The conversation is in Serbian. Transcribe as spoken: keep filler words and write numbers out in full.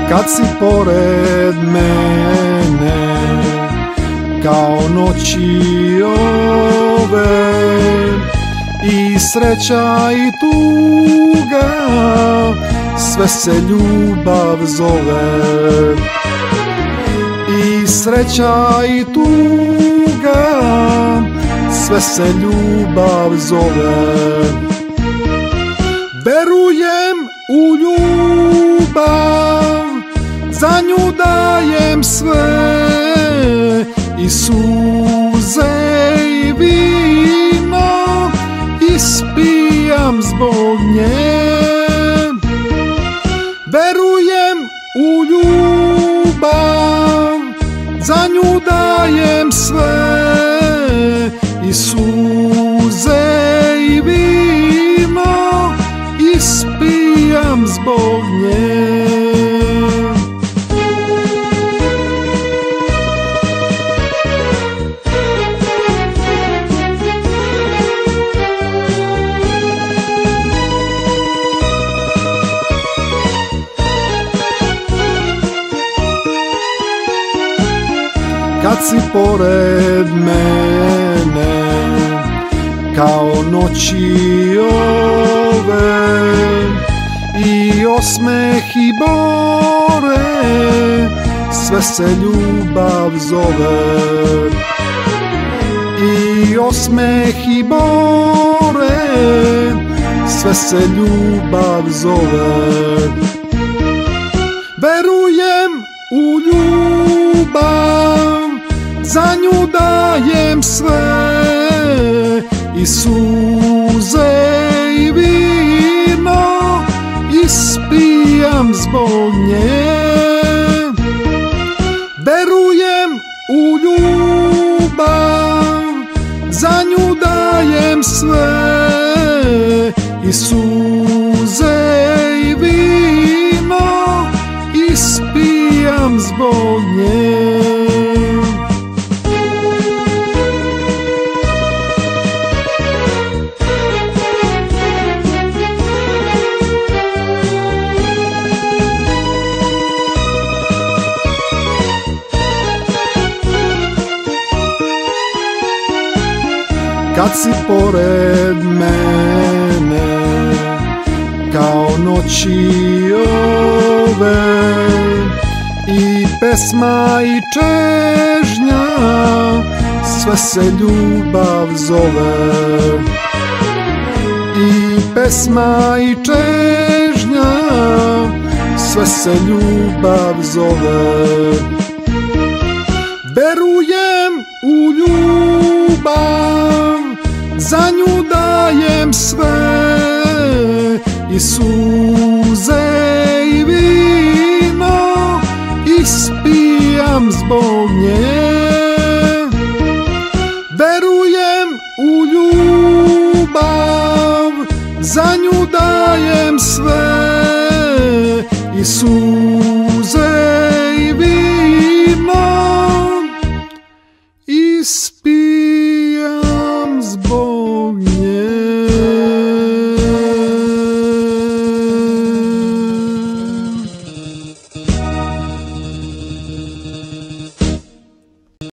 kad si pored mene, kao noći ove, i sreća i tuga, sve se ljubav zove. I sreća i tuga, sve se ljubav zove. Verujem u ljubav, za nju dajem sve, i suze i vino ispijam zbog nje. Verujem u ljubav, za nju dajem sve, i suze i vino ispijam zbog nje. Kad si pored mene, kao noći ove, i osmeh i bore, sve se ljubav zove. I osmeh i bore, sve se ljubav zove. Verujem u ljubav, za nju dajem sve, i suze i vino ispijam zbog nje. Verujem u ljubav, za nju dajem sve, i suze i vino ispijam zbog nje. Kad si pored mene, kao noći ove, i pesma i čežnja, sve se ljubav zove. I pesma i čežnja, sve se ljubav zove. Verujem u ljubav, za nju dajem sve, i suze i vino ispijam zbog nje. Verujem u ljubav, za nju dajem sve, i suze